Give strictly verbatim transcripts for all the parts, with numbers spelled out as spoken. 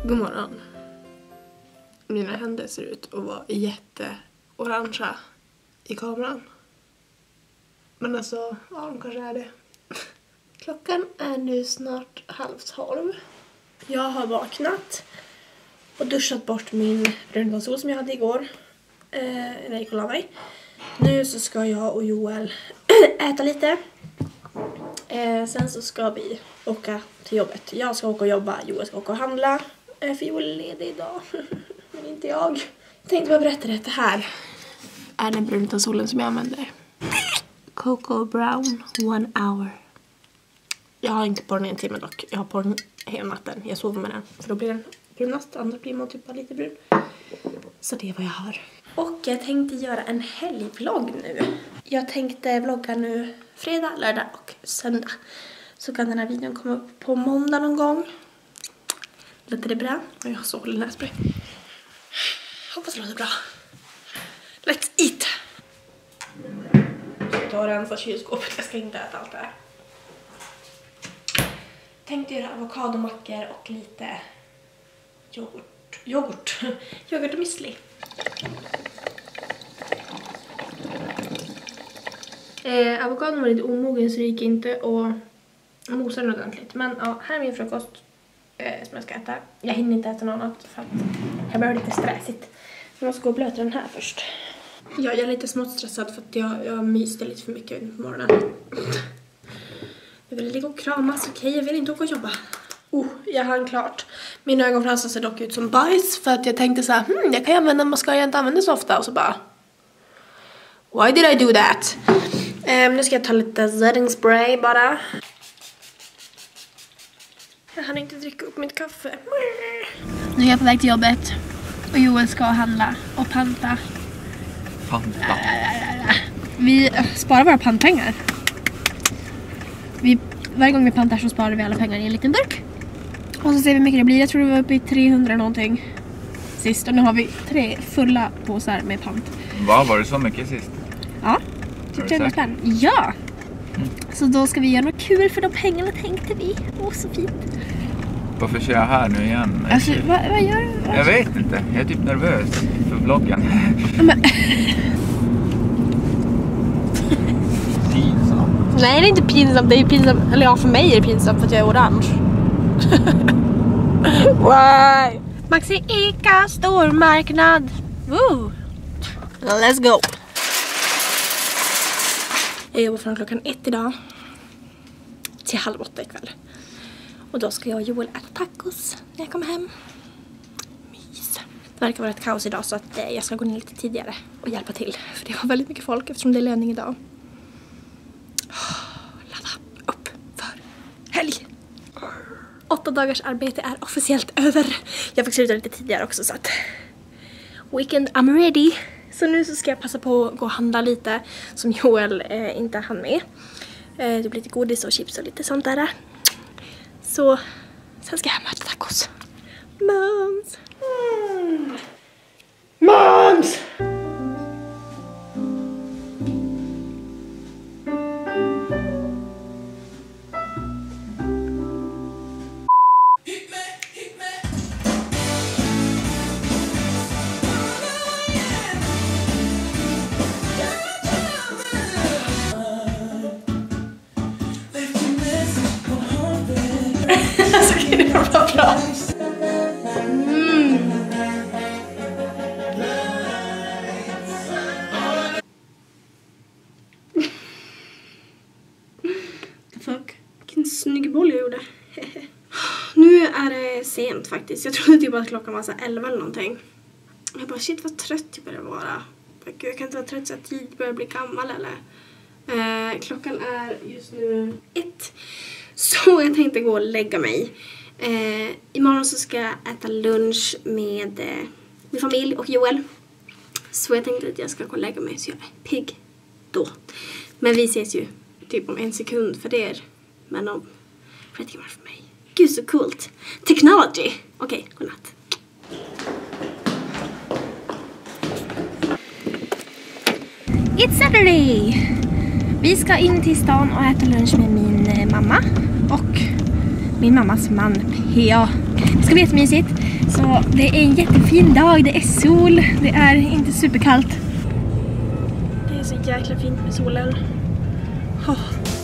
God morgon. Mina händer ser ut att vara jätteorangea i kameran. Men alltså, ja, de kanske är det. Klockan är nu snart halv tolv. Jag har vaknat och duschat bort min brunkonsol som jag hade igår. Eh, när jag gick och la mig. Nu så ska jag och Joel äta lite. Eh, sen så ska vi åka till jobbet. Jag ska åka och jobba, Joel ska åka och handla. Eh, för Joel är ledig idag. Men inte jag. Jag tänkte bara berätta det. Det här är den brunkonsolen som jag använder. Cocoa Brown One Hour. Jag har inte på den en timme dock. Jag har på den hela natten. Jag sover med den. För då blir den brunast. Annars blir man typ bara lite brun. Så det är vad jag har. Och jag tänkte göra en helgvlogg nu. Jag tänkte vlogga nu fredag, lördag och söndag. Så kan den här videon komma upp på måndag någon gång. Låter det bra? Jag har så hållig nässpray. Hoppas det låter bra. Let's eat! Jag ska ta och rensa kylskåpet. Jag ska inte äta allt det här. Tänkte göra avokadomackor och lite yoghurt. Yoghurt. Yoghurt och müsli. Eh, avokadon var lite omogen så det gick inte och mosa den ordentligt. Men ja, här är min frukost eh, som jag ska äta. Jag hinner inte äta något annat för att jag behöver lite stressigt. Jag måste gå och blöta den här först. Ja, jag är lite smått stressad för att jag, jag myste lite för mycket på morgonen. Jag vill ligga och kramas, okej, okay, jag vill inte åka och jobba. Oh, jag hann klart. Mina ögonfransar ser dock ut som bajs för att jag tänkte så här, hmm, jag kan ju använda mascara jag inte använder så ofta. Och så bara, why did I do that? Um, nu ska jag ta lite setting spray bara. Jag hann inte dricka upp mitt kaffe. Nu är jag på väg till jobbet. Och Joel ska handla och panta. Panta? Vi sparar våra pantpengar. Vi, varje gång vi pantar så sparar vi alla pengar i en liten burk. Och så ser vi hur mycket det blir. Jag tror det var uppe i trehundra någonting sist. Och nu har vi tre fulla påsar med pant. Vad var det så mycket sist? Ja, typ trehundra spänn. Ja! Mm. Så då ska vi göra något kul för de pengarna tänkte vi. Åh, så fint. Varför kör jag här nu igen? Alltså, vad, vad gör du? Vad? Jag vet inte. Jag är typ nervös för vloggen. Men... Pinsamt. Nej, det är inte pinsamt. Det är pinsamt. Eller ja, för mig är det pinsamt för att jag är orange. Why? Maxi Ica stormarknad. Woo! Let's go. Jag jobbar från klockan ett idag till halv åtta ikväll. Och då ska jag och Joel äta tacos när jag kommer hem. Mys. Det verkar vara ett kaos idag så att jag ska gå ner lite tidigare och hjälpa till. För det var väldigt mycket folk eftersom det är löning idag. Ladda upp för helg. Åtta dagars arbete är officiellt över. Jag fick sluta lite tidigare också så att weekend I'm ready. Så nu så ska jag passa på att gå och handla lite som Joel eh, inte hann med. Eh, det blir lite godis och chips och lite sånt där. Så sen ska jag hem och äta tacos. Mums! Mm. Mums! Alltså okej, det var bra bra. Mm. The fuck? Vilken snygg boll jag gjorde. Nu är det sent faktiskt. Jag trodde typ att klockan var så elva eller någonting. Jag bara shit vad trött jag börjar vara. Jag kan inte vara trött så att tid börjar bli gammal eller. Eh, klockan är just nu ett. Så jag tänkte gå och lägga mig. Eh, imorgon så ska jag äta lunch med eh, min familj och Joel. Så jag tänkte att jag ska gå och lägga mig så jag är pigg då. Men vi ses ju typ om en sekund för er. Men om trettio timmar för mig. Gud så coolt. Technology. Okej, okay, godnatt. It's Saturday! Vi ska in till stan och äta lunch med min mamma och min mammas man P A. Det ska bli jättemysigt. Så det är en jättefin dag, det är sol, det är inte superkallt. Det är så jäkla fint med solen. Oh.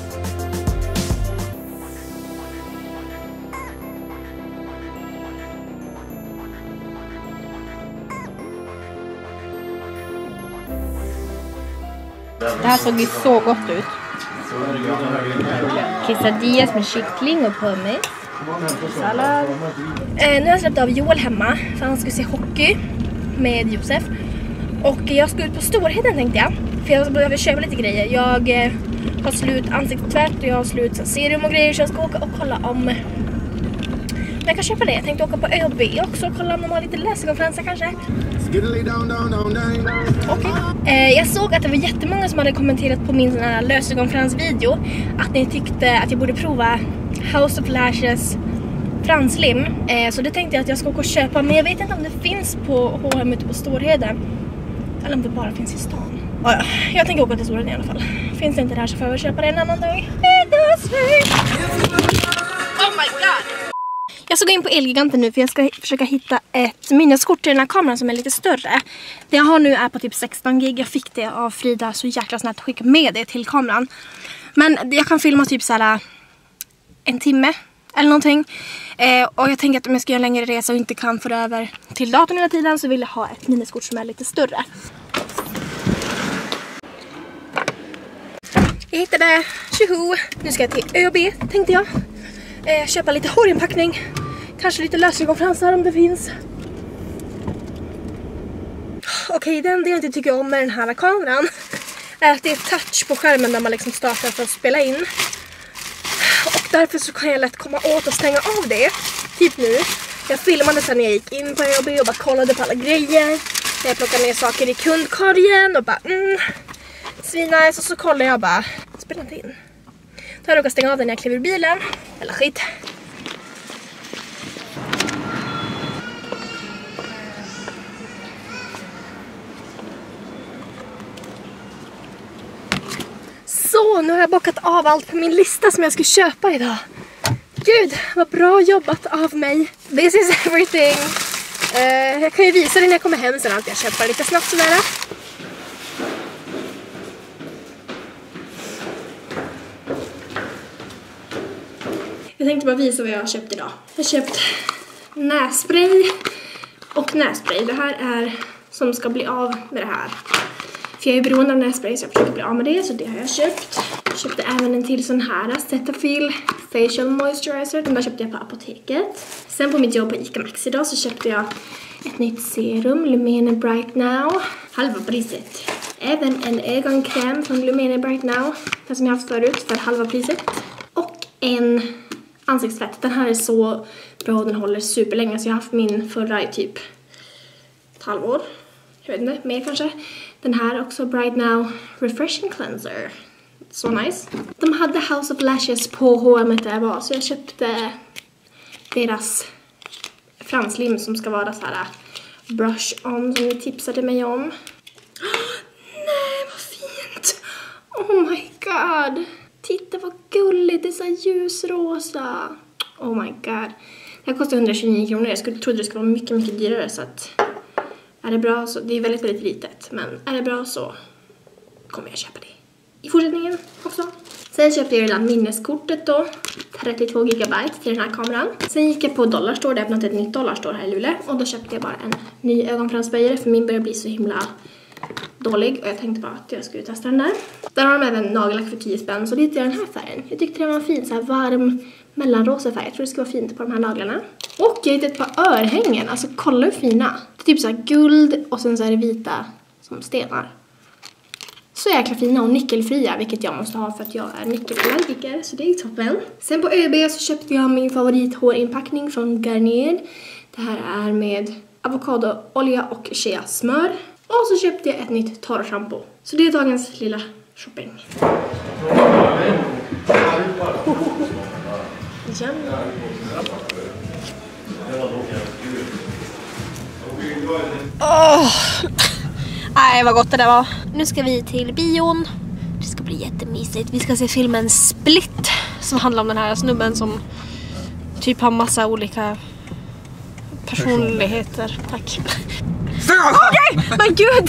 Det här såg ju så gott ut. Quesadillas med kyckling och pommes. Sallad. Eh, nu har jag släppt av Joel hemma för han skulle se hockey med Josef. Och jag ska ut på Storheden tänkte jag. För jag behöver köpa lite grejer. Jag eh, har slut ansiktstvätt och jag har slut så, serum och grejer. Så jag ska åka och kolla om men jag kan köpa det. Jag tänkte åka på Ö B också och kolla om de har lite läskonferenser kanske. Okay. Eh, jag såg att det var jättemånga som hade kommenterat på min sån här löskonferensvideo att ni tyckte att jag borde prova House of Lashes franslim. Eh, så det tänkte jag att jag ska åka och köpa. Men jag vet inte om det finns på H och M ute på Storheden. Eller om det bara finns i stan. Oh, ja. Jag tänker åka till Storheden i alla fall. Finns det inte där så får jag köpa det en annan dag. Oh my god! Jag ska gå in på Elgiganten nu för jag ska försöka hitta ett minneskort till den här kameran som är lite större. Det jag har nu är på typ sexton gig. Jag fick det av Frida så jäkla snabbt att skicka med det till kameran. Men jag kan filma typ så här en timme eller någonting. Eh, och jag tänker att om jag ska göra en längre resa och inte kan få över till datorn hela tiden så vill jag ha ett minneskort som är lite större. Jag hittade, tjoho! Nu ska jag till Ö B tänkte jag. Eh, köpa lite hårinpackning. Kanske lite löskonferenser om det finns. Okej, okay, den det jag inte tycker om med den här kameran är att det är touch på skärmen där man liksom startar för att spela in. Och därför så kan jag lätt komma åt och stänga av det. Typ nu. Jag filmade sen när jag gick in på Ö B och bara kollade på alla grejer. Jag plockade ner saker i kundkorgen och bara mm, svinnice. Och så kollar jag bara, spelar inte in. Då har jag råkat stänga av den när jag kliver ur bilen. Eller skit. Så, nu har jag bockat av allt på min lista som jag ska köpa idag. Gud, vad bra jobbat av mig. This is everything. Uh, jag kan ju visa det när jag kommer hem sen att jag köper lite snabbt sådär. Jag tänkte bara visa vad jag har köpt idag. Jag har köpt nässpray och nässpray. Det här är som ska bli av med det här. För jag är beroende av nässpray så jag försöker bli av med det. Så det har jag köpt. Jag köpte även en till sån här Cetaphil Facial Moisturizer. Den där köpte jag på apoteket. Sen på mitt jobb på Ica Maxi idag så köpte jag ett nytt serum. Lumene Bright Now. Halva priset. Även en ögonkräm från Lumene Bright Now. Den som jag haft förut för halva priset. Och en ansiktstvätt. Den här är så bra och den håller superlänge. Så jag har haft min förra i typ ett halvår. Jag vet inte, mer kanske. Den här också, Bright Now Refreshing Cleanser. Så nice. De hade House of Lashes på H och M där jag var. Så jag köpte deras franslim som ska vara så här brush on som ni tipsade mig om. Oh, nej, vad fint! Oh my god! Titta vad gulligt, det är så här ljusrosa. Oh my god. Det här kostar hundratjugonio kronor. Jag skulle, trodde det skulle vara mycket, mycket dyrare. Så att är det bra så, det är väldigt, väldigt litet. Men är det bra så kommer jag köpa det i fortsättningen också. Sen köpte jag redan minneskortet då. trettiotvå gigabyte till den här kameran. Sen gick jag på Dollarstore. Det öppnat ett nytt Dollarstore här i Luleå. Och då köpte jag bara en ny ögonfransböjare. För min börjar bli så himla dålig. Och jag tänkte bara att jag skulle testa den där. Där har de även nagellack för tio spänn. Så lite i den här färgen. Jag tyckte den var fin. Så här varm mellanrosa färg. Jag tror det ska vara fint på de här naglarna. Och jag hittade ett par örhängen. Alltså kolla hur fina. Det är typ så här guld. Och sen så är det vita som stenar. Så jäkla fina och nickelfria. Vilket jag måste ha för att jag är nickelallergiker. Så det är toppen. Sen på Ö B så köpte jag min favorithårinpackning från Garnier. Det här är med avokadoolja och shea-smör. Och så köpte jag ett nytt torrshampoo. Så det är dagens lilla shopping. Åh! Nej, vad gott det där var. Nu ska vi till bion. Det ska bli jättemysigt. Vi ska se filmen Split. Som handlar om den här snubben som typ har massa olika personligheter, tack. Okej, okay, men gud!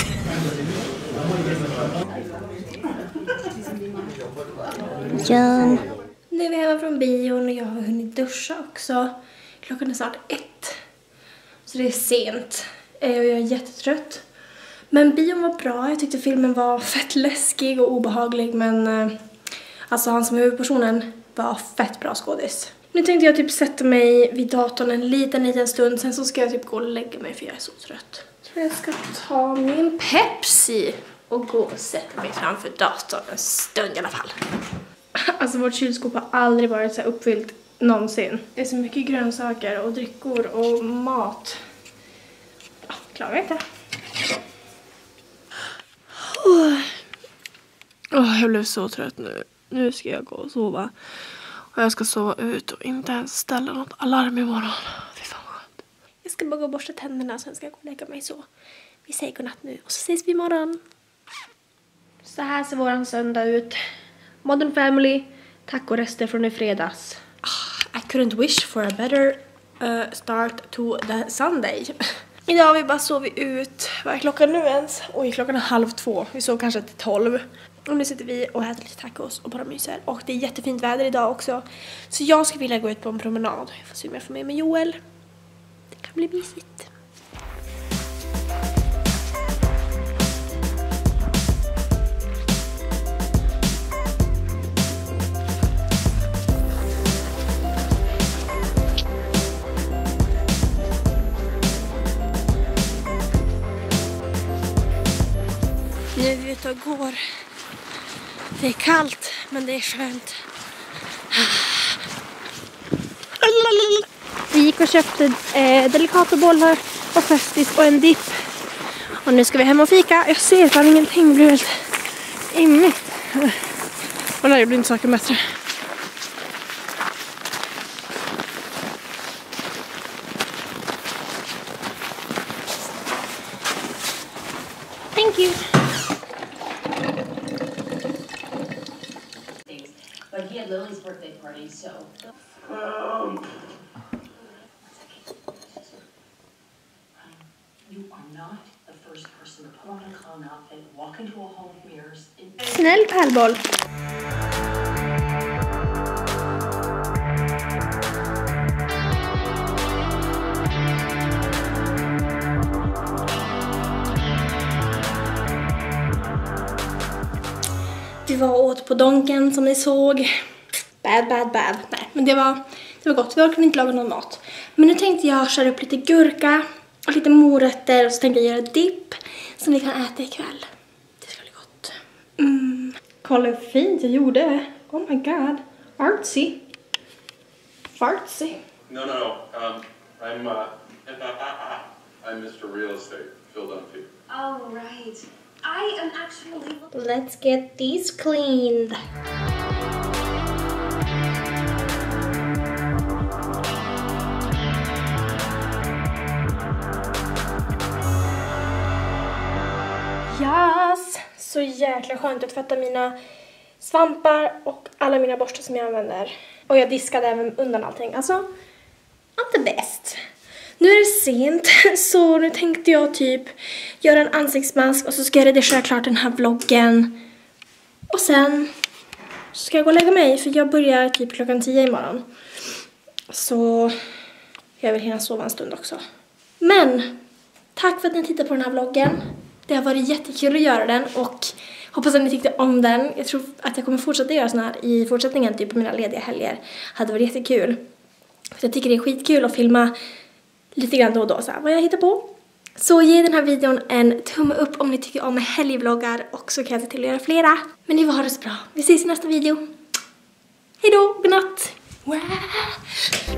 Ja. Nu är vi hemma från bion och jag har hunnit duscha också. Klockan är snart ett. Så det är sent. Och jag är jättetrött. Men bion var bra. Jag tyckte filmen var fett läskig och obehaglig. Men alltså han som är huvudpersonen var fett bra skådis. Nu tänkte jag typ sätta mig vid datorn en liten liten stund. Sen så ska jag typ gå och lägga mig för jag är så trött. Så jag ska ta min Pepsi och gå och sätta mig framför datorn en stund i alla fall. Alltså vårt kylskåp har aldrig varit så här uppfyllt någonsin. Det är så mycket grönsaker och dryckor och mat. Ja, klarar jag inte. Oh. Oh, jag blev så trött nu. Nu ska jag gå och sova. Och jag ska sova ut och inte ens ställa något alarm imorgon. Fy fan vad skönt. Jag ska bara gå och borsta tänderna, sen ska jag gå och lägga mig så. Vi säger godnatt nu och så ses vi imorgon. Så här ser våran söndag ut. Modern Family, tacorester från i fredags. I couldn't wish for a better uh, start to the Sunday. Idag har vi bara sovit ut. Vad är klockan nu ens? Oj, klockan är halv två. Vi sov kanske till tolv. Och nu sitter vi och äter lite tacos och bara myser. Och det är jättefint väder idag också. Så jag skulle vilja gå ut på en promenad. Jag får se om jag får med mig Joel. Det kan bli mysigt. Nu är vi ute och går. Det är kallt, men det är skönt. Vi gick och köpte eh, delicatobollar och festis och en dipp. Och nu ska vi hem och fika. Jag ser fan ingenting, det blir helt immigt. Och där gjorde inte saker bättre. Thank you. But he had Lily's birthday party, so. Um. You are not the first person to put on a clown outfit, walk into a hall of mirrors. Snäll pärlboll. Vi var åt på Donken som ni såg. Bad, bad, bad. Nej, men det var, det var gott. Vi orkade inte laga någon mat. Men nu tänkte jag köra upp lite gurka och lite morötter. Och så tänkte jag göra dipp som vi kan äta ikväll. Det ska bli gott. Mm. Kolla hur fint jag gjorde. Oh my god. Artsy. Fartsy. No, no, no. Um, I'm, uh, I'm Mister Real Estate, Philadelphia. Oh, right. I am actually. Let's get these cleaned. Yes! Så jäkla skönt att tvätta mina svampar och alla mina borstar som jag använder. Och jag diskade även undan allting. Alltså, I'm the best. Nu är det sent, så nu tänkte jag typ göra en ansiktsmask och så ska jag redigera klart den här vloggen. Och sen ska jag gå och lägga mig, för jag börjar typ klockan tio imorgon. Så jag vill hinna sova en stund också. Men tack för att ni tittade på den här vloggen. Det har varit jättekul att göra den och hoppas att ni tyckte om den. Jag tror att jag kommer fortsätta göra såna här i fortsättningen, typ på mina lediga helger. Hade varit jättekul. För jag tycker det är skitkul att filma lite grann då och då, så här, vad jag hittar på. Så ge den här videon en tumme upp om ni tycker om helgvloggar, och så kan jag se till att göra flera. Men ni får ha det så bra. Vi ses i nästa video. Hej då, godnatt! Wow.